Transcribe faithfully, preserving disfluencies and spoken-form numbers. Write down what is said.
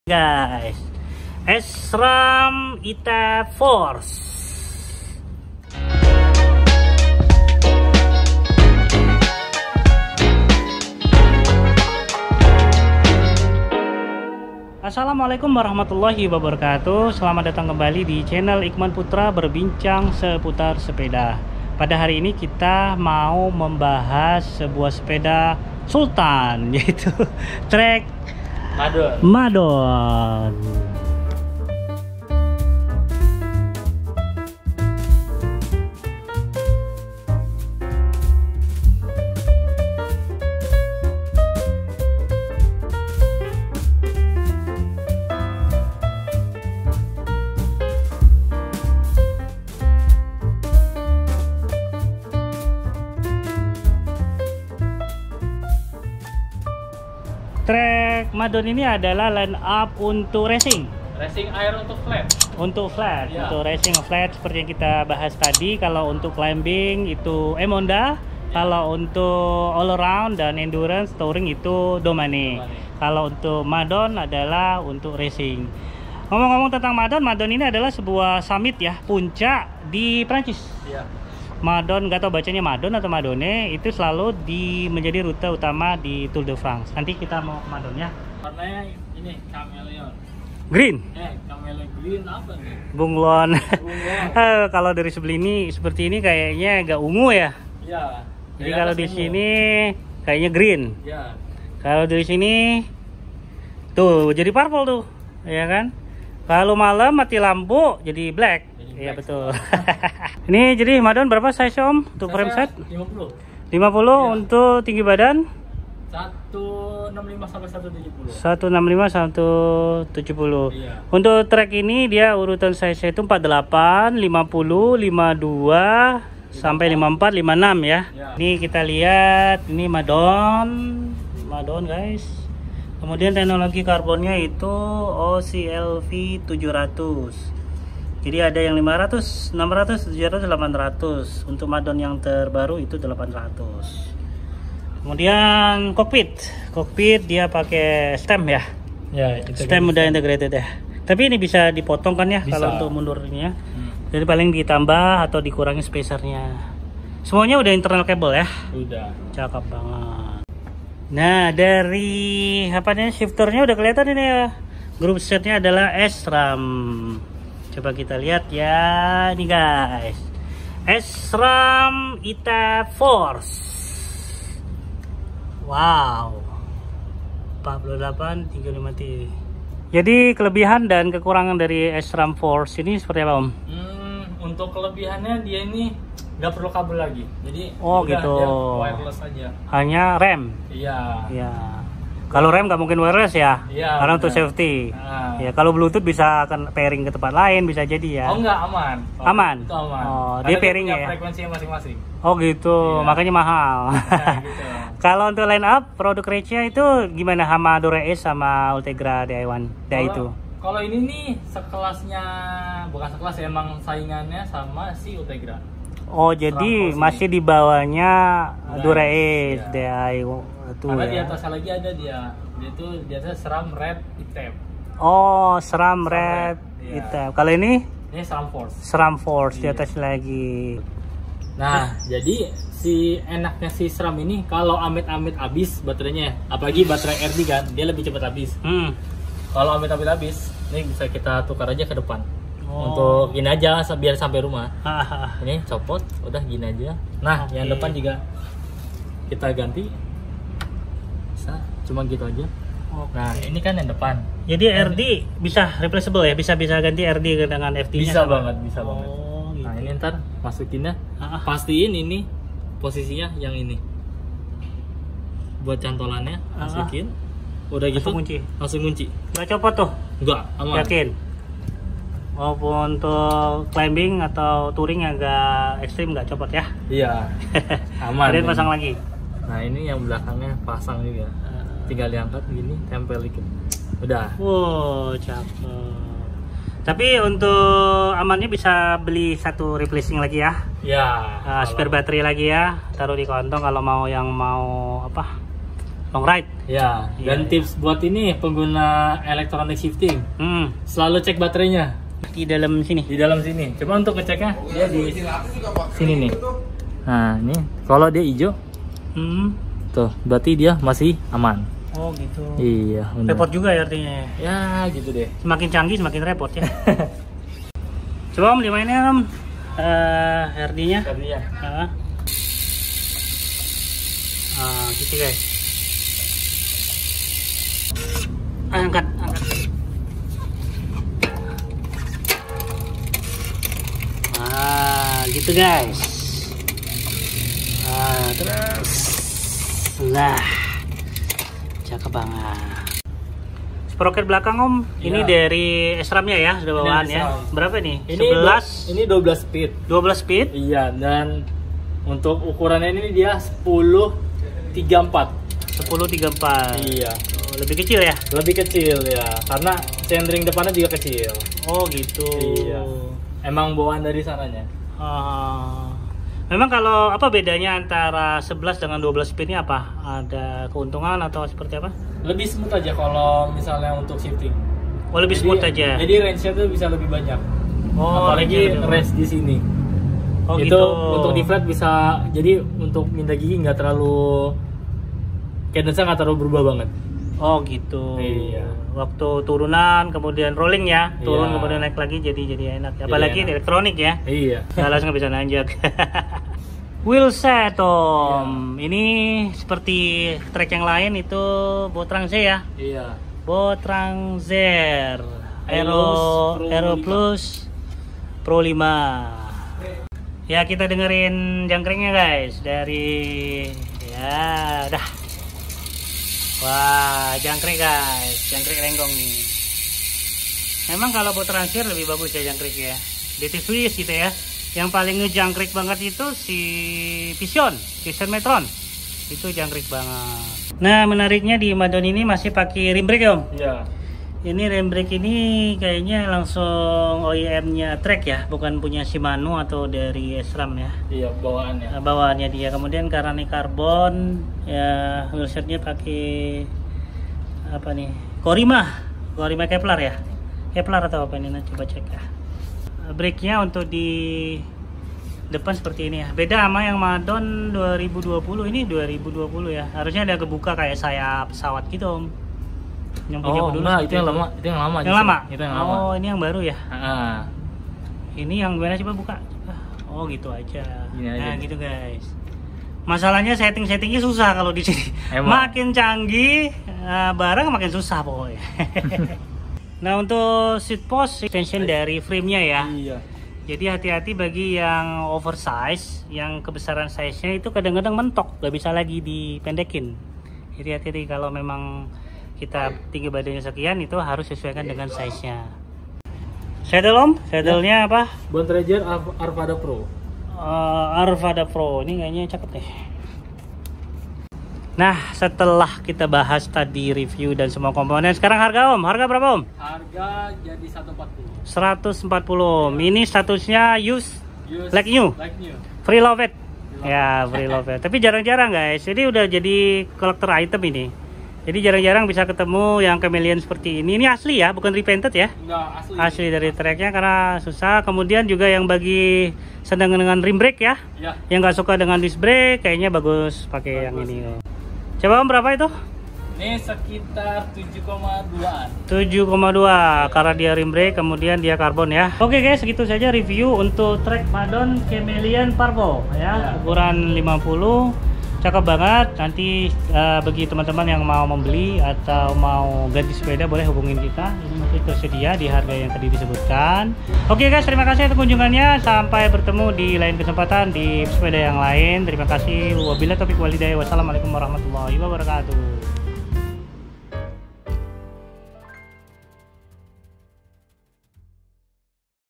Guys, SRAM Ita Force. Assalamualaikum warahmatullahi wabarakatuh. Selamat datang kembali di channel Iqman Putra berbincang seputar sepeda. Pada hari ini kita mau membahas sebuah sepeda Sultan, yaitu Trek Madon. Madon. Trek Madon ini adalah line up untuk racing. Racing air untuk flat. Untuk flat, Ya. untuk racing flat seperti yang kita bahas tadi. Kalau untuk climbing itu Emonda, kalau untuk all around dan endurance touring itu Domane. Domane. Kalau untuk Madon adalah untuk racing. Ngomong-ngomong tentang Madon, Madon ini adalah sebuah summit ya, puncak di Prancis. Iya. Madon, nggak tahu bacanya Madon atau Madone, itu selalu di menjadi rute utama di Tour de France. Nanti kita mau ke Madon ya. Warnanya ini chameleon. Green, Eh, chameleon green apa nih? bunglon. Bunglon. Eh, kalau dari sebelah ini seperti ini kayaknya agak ungu ya. Iya. Jadi kalau di sini kayaknya green. Ya. Kalau dari sini tuh jadi purple tuh, ya kan? Kalau malam mati lampu jadi black. Jadi Iya black betul. Ini jadi Madon berapa size Om untuk frame set? lima puluh. lima puluh Iya. untuk tinggi badan seratus enam puluh lima sampai seratus tujuh puluh. seratus enam puluh lima sampai seratus tujuh puluh. Iya. Untuk trek ini dia urutan size itu empat puluh delapan, lima puluh, lima puluh dua sampai lima puluh empat, lima puluh enam ya. Ya. Ini kita lihat ini Madon. Madon guys. Kemudian teknologi karbonnya itu O C L V tujuh ratus. Jadi ada yang lima ratus, enam ratus, tujuh ratus, delapan ratus. Untuk Madon yang terbaru itu delapan ratus. Kemudian kokpit. Kokpit dia pakai stem ya. Ya, itu Stem udah integrated ya. Tapi ini bisa dipotong kan ya Bisa. kalau untuk mundurnya. Hmm. Jadi paling ditambah atau dikurangi spacernya. Semuanya udah internal cable ya. Udah. Cakep banget. Nah, dari apa nih shifternya udah kelihatan ini ya. Grup setnya adalah SRAM. Coba kita lihat ya, ini guys. SRAM Ita Force. Wow. empat puluh delapan tiga puluh lima T. Jadi kelebihan dan kekurangan dari SRAM Force ini seperti apa Om? Hmm, untuk kelebihannya dia ini nggak perlu kabel lagi. Jadi Oh, udah, gitu. dia wireless aja. Hanya rem. Iya. Ya. Kalau rem nggak mungkin wireless ya, Iya, karena untuk benar. safety. Nah. Ya kalau Bluetooth bisa akan pairing ke tempat lain, bisa jadi ya. Oh enggak, aman. Oh, Aman? Itu aman. Oh, Karena dia pairing punya ya? frekuensinya masing-masing. Oh gitu, Iya. makanya mahal. Nah, gitu. Kalau untuk line up produk Recia itu gimana sama Dora S sama Ultegra D I satu D I itu? Kalau- Kalau ini nih sekelasnya, bukan sekelas ya, emang saingannya sama si Ultegra. Oh jadi Force ini. masih di bawahnya Dora Dora S S, D I itu Karena di ya. atasnya lagi ada dia. Dia itu di atasnya SRAM Red Item. Oh SRAM Red Iya. hitam. Kalau ini Ini SRAM Force. SRAM Force di Iya. atas lagi. Nah, jadi si enaknya si SRAM ini kalau amit-amit habis baterainya, apalagi baterai R D kan, dia lebih cepat habis. Hmm. Kalau amit-amit habis, ini bisa kita tukar aja ke depan. Oh. Untuk gini aja biar sampai rumah. Hahaha. Ini copot, udah gini aja. Nah, Oke. yang depan juga kita ganti. Bisa, cuma gitu aja. Oke. Nah, ini kan yang depan. Jadi R D bisa replaceable ya, bisa bisa ganti R D dengan F T-nya. Bisa banget, bisa banget. Oh, gitu. Nah, ini ntar masukinnya. Ah. Pastiin ini posisinya yang ini. Buat cantolannya Ah. masukin. Udah gitu Langsung kunci. langsung kunci. Nggak copot tuh. Enggak, aman. Yakin. Walaupun untuk climbing atau touring agak ekstrim nggak copot ya. Iya. Aman. Kemudian ini. pasang lagi. Nah, ini yang belakangnya pasang juga. Tinggal diangkat gini, tempel dikit. Udah. Wow, cakep. Tapi untuk amannya bisa beli satu replacing lagi ya. Ya. Uh, spare kalau- baterai lagi ya. Taruh di kantong kalau mau yang mau apa? long ride. Ya, Iya, dan iya. tips buat ini pengguna electronic shifting, Hmm. selalu cek baterainya Di dalam sini. di dalam sini. Coba untuk ngeceknya dia di sini nih. Nah, ini kalau dia hijau, Hmm. tuh berarti dia masih aman. Oh gitu. Iya, bener. Repot juga ya artinya. Ya, gitu deh. Semakin canggih semakin repot ya. Coba Om dimainin Om. Eh, R D-nya. Tadinya. Ah. Ah, gitu guys. Angkat, angkat. Ah, gitu guys. Ah, terus. Lah. Cakep banget. Sprocket belakang Om, ini Iya. dari S RAM-nya ya, sudah bawaan Dari ya. S RAM. Berapa nih? Ini sebelas, du- ini dua belas speed. dua belas speed. Iya, dan untuk ukurannya ini dia sepuluh tiga puluh empat. sepuluh tiga puluh empat. Iya, Oh, lebih kecil ya? lebih kecil ya, karena centering depannya juga kecil. Oh gitu. Iya. Emang bawaan dari sananya. Ah. Memang kalau apa bedanya antara sebelas dengan dua belas speednya apa? Ada keuntungan atau seperti apa? Lebih smooth aja kalau misalnya untuk shifting. Oh lebih Jadi- smooth aja. Jadi range-nya tuh bisa lebih banyak. Oh, Apalagi range-nya lebih range di sini. Oh itu gitu. untuk di flat bisa, jadi untuk minta gigi nggak terlalu, cadence-nya nggak terlalu berubah banget. Oh gitu. Iya. Waktu turunan kemudian rolling ya, turun Iya. kemudian naik lagi jadi jadi enak. Jadi Apalagi enak. elektronik ya. Iya. Nggak langsung nggak bisa nanjak. Wheel set Om. Ini seperti trek yang lain itu Botrang Z ya. Iya. Botrang Zer Aero Pro Aero lima. Plus Pro lima. Ya kita dengerin jangkringnya guys dari ya dah. Wah jangkrik guys, jangkrik renggong nih. Memang kalau Botrang Zer lebih bagus ya jangkrik ya. D T Swiss gitu ya. Yang paling ngejangkrik banget itu si Vision, Vision Metron. Itu jangkrik banget. Nah menariknya di Madon ini masih pakai rim brake ya Om. Iya. Ini rim brake ini kayaknya langsung O E M-nya Trek ya, bukan punya Shimano atau dari S RAM ya. Iya, bawaannya. Nah, bawaannya dia. Kemudian karena ini karbon, ya wheelsetnya pakai apa nih? Korima, Korima Kevlar ya. Kevlar atau apa ini? Nah, coba cek ya. Brake-nya untuk di depan seperti ini ya. Beda sama yang Madon dua ribu dua puluh, ini dua ribu dua puluh ya. Harusnya ada kebuka kayak sayap pesawat gitu Om. Yang punya Oh, aku dulu enggak, seperti itu yang lama, itu yang lama. Yang justru. lama? Itu yang lama. Oh, ini yang baru ya. Ah. Ini yang mana coba buka. Oh, gitu aja. Gini aja. Nah, gitu guys. Masalahnya setting-settingnya susah kalau di sini. Emang. Makin canggih, eh, barang makin susah pokoknya. Nah, untuk seat post extension dari frame-nya ya. Iya. Jadi hati-hati bagi yang oversize, yang kebesaran size-nya itu kadang-kadang mentok, nggak bisa lagi dipendekin. Jadi hati-hati kalau memang kita tinggi badannya sekian, itu harus sesuaikan dengan size-nya. Saddle Om, saddle-nya apa? Bontrager Ar- Arvada Pro. Uh, Arvada Pro, ini kayaknya cakep deh. Nah, setelah kita bahas tadi review dan semua komponen, sekarang harga Om, harga berapa Om? Harga jadi seratus empat puluh. seratus empat puluh. Ini statusnya use Use like new. Like new. Free love it. Ya, free love it. Tapi jarang-jarang guys. Jadi udah jadi collector item ini. Jadi jarang-jarang bisa ketemu yang chameleon seperti ini. Ini asli ya, bukan repainted ya. Enggak, asli. Asli dari tracknya karena susah. Kemudian juga yang bagi sedang dengan rim brake ya. Ya. Yang nggak suka dengan disc brake kayaknya bagus pakai yang ini. Coba Om berapa itu? Ini sekitar tujuh koma dua-an. tujuh koma dua karena dia rim brake, kemudian dia karbon ya. Oke guys, segitu saja review untuk trek Madon Chameleon Parvo ya, Ya. ukuran lima puluh. Cakep banget. Nanti uh, bagi teman-teman yang mau membeli atau mau ganti sepeda boleh hubungin kita. Ini masih tersedia di harga yang tadi disebutkan. Oke guys, terima kasih atas kunjungannya. Sampai bertemu di lain kesempatan di sepeda yang lain. Terima kasih. Wabillahi taufiq walhidayah. Wassalamualaikum warahmatullahi wabarakatuh.